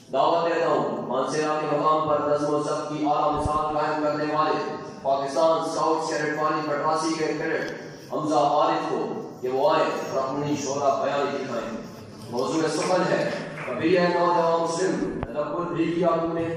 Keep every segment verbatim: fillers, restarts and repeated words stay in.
دعوت دیتا ہوں مانسیرا کے مقام پر نظم و ضبط کی اعلیٰ مثال قائم کرنے والے پاکستان اسکاؤٹس کیڈٹ والی پٹواسی کے کیڈٹ حمزہ عارف کو کہ وہ آئے اور اپنی شعرا بیانی دکھائیں۔ موضوع سخن ہے کبھی ہے نوجوان مسلم تدبر بھی کیا تم نے؟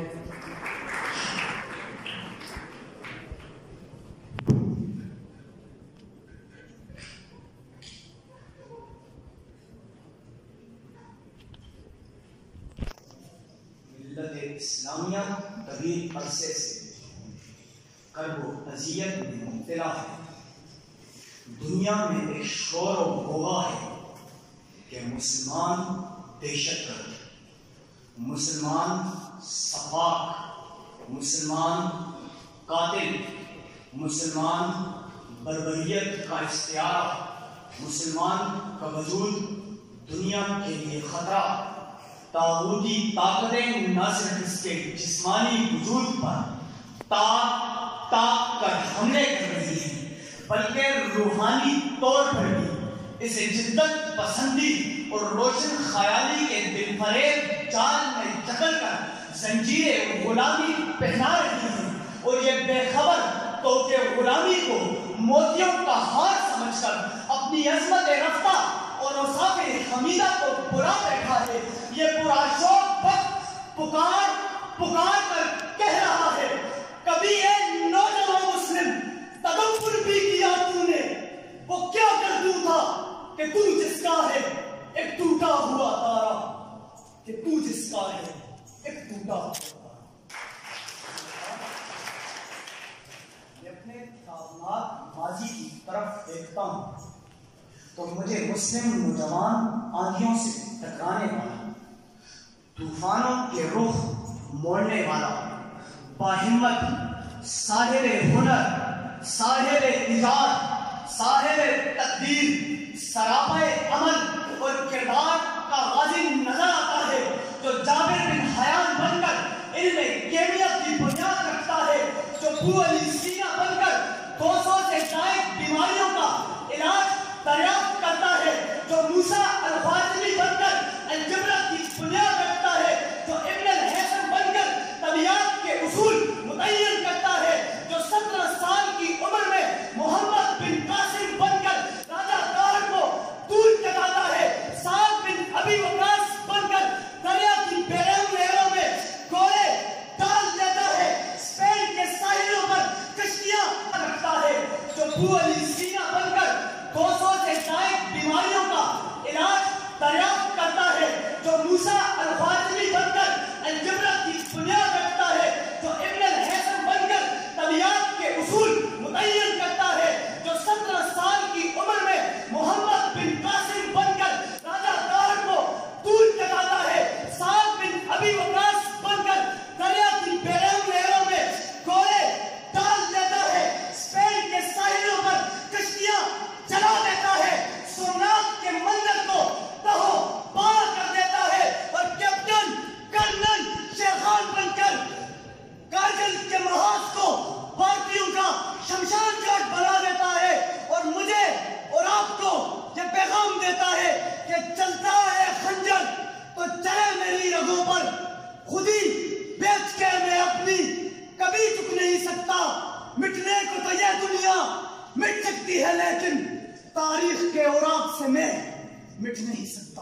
ملت اسلامیہ طویل عرصے سے کرب و اذیت میں مبتلا ہے۔ دنیا میں ایک شور و غوغا ہے کہ مسلمان دہشت گرد، مسلمان سفاک، مسلمان قاتل، مسلمان بربریت کا استعارہ، مسلمان کا وجود دنیا کے لیے خطرہ، طاغوتی طاقتیں نہ صرف اس کے جسمانی وجود پر تاک تاک کر حملے کر رہی ہیں بلکہ روحانی طور پر بھی اسے جدت پسندی اور روشن خیالی کے دل فریب جال میں جکڑ کر زنجیر غلامی پہنا رہی ہیں، اور یہ بے خبر تو کہ غلامی کو موتیوں کا ہار سمجھ کر اپنی عظمت رفتہ اور اوصاف حمیدہ کو برا بیٹھا ہے۔ یہ برا شوق وقت پکار پکار کر کہہ رہا ہے کبھی اے نوجوان مسلم تدبر بھی کیا تو نے، وہ کیا کردو تھا کہ تو جس کا ہے ایک ٹوٹا ہوا تارا، کہ تو جس کا ہے ایک ٹوٹا ہوا تارا۔ میں اپنے تابناک ماضی کی طرف دیکھتا ہوں تو مجھے مسلم نوجوان آندھیوں سے ٹکرانے والا، طوفانوں کے رخ موڑنے والا، باہمت، صاحب ہنر، صاحب ایجاد، صاحب تقدیر، سراپا عمل اور کردار کا غازی نظر آتا ہے، جو جابر بن حیان بن کر علم کیمیا کی بنیاد رکھتا ہے، جو ابو علی سینا بن کر دو سو سے زائد بیماریوں کا علاج دریافت کرتا ہے، جو موسیٰ الخوارزمی بن کر الجبرا کی بنیاد رکھتا ہے، جو ابن الحسن بن کر طبیعت کے اصول متعین کرتا ہے، جو سترہ سال کی عمر میں محمد بن قاسم بن کر راجہ دار کو دور چلاتا ہے، سعد بن ابی وقاص بن کر دریا کی بیرون نہروں میں گھوڑے ڈال دیتا ہے، اسپین کے ساحلوں پر کشتیاں رکھتا ہے، جو ابو علی سینا بن کر دو سو سے زائد بیماریوں کا علاج دریافت کرتا ہے، جو موسیٰ الخوارزمی بن کر الجبرا کی بنیاد رکھتا ہے، جو ابن الحسن بن کر طبیعت کے اصول متعین کرتا ہے، جو سترہ سال کی عمر میں محمد بن قاسم بن کر راجہ دار کو دور چلاتا ہے، سعد بن ابی وقاص بن کر دریا کی بیرون نہروں میں گھوڑے ڈال دیتا ہے، اسپین کے ساحلوں پر کشتیاں چلا دیتا ہے، سومناتھ کے مندر کو تہو پار کر دیتا ہے، اور کیپٹن کرنل شیخان بن کر کارگل کے محاذ کو بھارتیوں کا شمشان گھاٹ بنا دیتا ہے، اور مجھے اور آپ کو یہ پیغام دیتا ہے کہ چلتا ہے خنجر تو چلے میری رگوں پر، خودی بیچ کے میں اپنی کبھی جھک نہیں سکتا، مٹنے کو تو یہ دنیا مٹ سکتی ہے لیکن تاریخ کے اوراق سے میں مٹ نہیں سکتا۔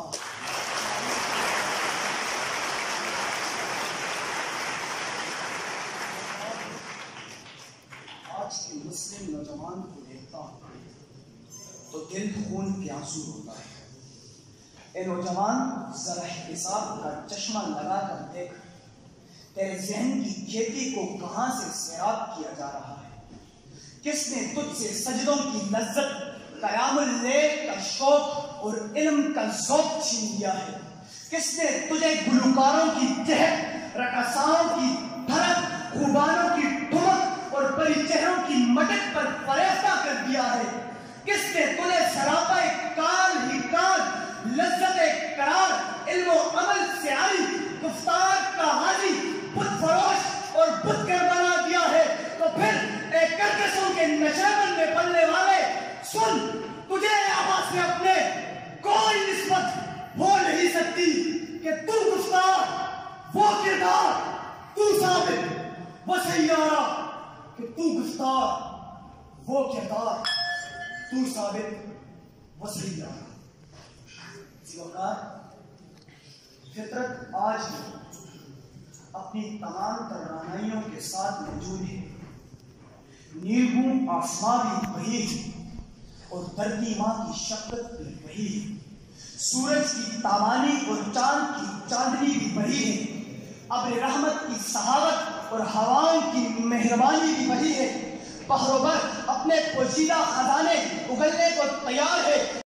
آج کے مسلم نوجوان کو دیکھتا ہوں تو دل خون کے آنسو ہوتا ہے۔ اے نوجوان ذرا احتساب کا چشمہ لگا کر دیکھ، تیرے ذہن کی کھیتی کو کہاں سے سیراب کیا جا رہا ہے؟ کس نے تجھ سے سجدوں کی لذت، قیام اللیل کا شوق اور علم کا ذوق چھین لیا ہے؟ کس نے تجھے گلوکاروں کی چہک، رقصاؤں کی دھڑک، خوبانوں کی ٹھمک اور پری چہروں کی مٹک پر فریفتہ کر دیا ہے؟ کس نے تجھے سراپا کال ہی کال، لذت قرار، علم و عمل سے آئی گفتار کا حاجی، بت فروش اور بت گر بنا دیا ہے؟ تو پھر ایک کرکسوں کے نشیمن میں پلنے والے سن، تجھے آواز میں اپنے کوئی نسبت ہو نہیں سکتی کہ تو گفتار وہ کردار تو ثابت، وہ سیارہ کہ تو گفتار، وہ کردار تو ثابت، وہ سیارہ۔ اسی وقت فطرت آج بھی اپنی تمام توانائیوں کے ساتھ موجود ہے۔ نیرگوں آسمان بھی وہی ہے اور دھرتی ماں کی شفقت بھی وہی ہے۔ سورج کی تابانی اور چاند کی چاندنی بھی وہی ہے۔ ابر رحمت کی سخاوت اور ہواؤں کی مہربانی بھی وہی ہے۔ بحر و بر اپنے پوشیدہ خزانے اگلنے کو تیار ہے۔